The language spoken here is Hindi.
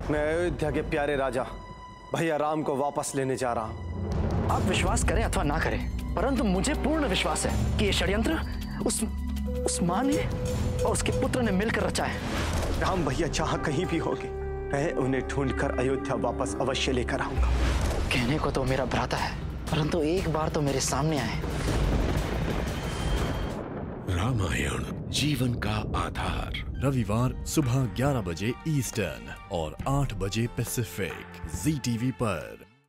मैं अयोध्या के प्यारे राजा भैया राम को वापस लेने जा रहा हूँ। आप विश्वास करें अथवा ना करें, परंतु मुझे पूर्ण विश्वास है कि ये षड्यंत्र उस मां ने और उसके पुत्र ने मिलकर रचा है। राम भैया चाह कहीं भी होंगे, मैं उन्हें ढूंढकर अयोध्या वापस अवश्य लेकर आऊंगा। कहने को तो मेरा भ्राता है, परंतु एक बार तो मेरे सामने आए। रामायण जीवन का आधार, रविवार सुबह 11 बजे ईस्टर्न और 8 बजे पैसिफिक, ZTV पर।